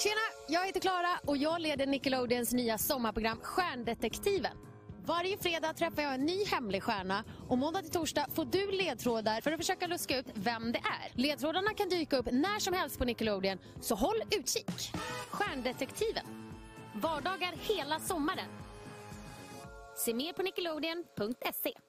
Tjena, jag heter Klara och jag leder Nickelodeons nya sommarprogram Stjärndetektiven. Varje fredag träffar jag en ny hemlig stjärna och måndag till torsdag får du ledtrådar för att försöka luska ut vem det är. Ledtrådarna kan dyka upp när som helst på Nickelodeon, så håll utkik. Stjärndetektiven. Vardagar hela sommaren. Se mer på nickelodeon.se.